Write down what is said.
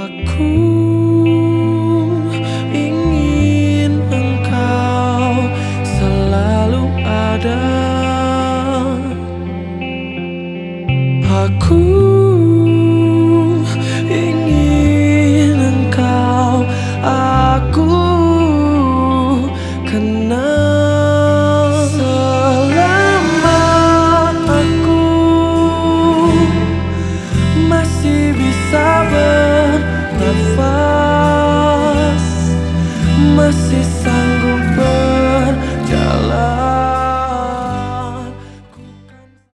Aku ingin engkau selalu ada. Aku ingin engkau aku kenal. Selama aku masih bisa bernafas, masih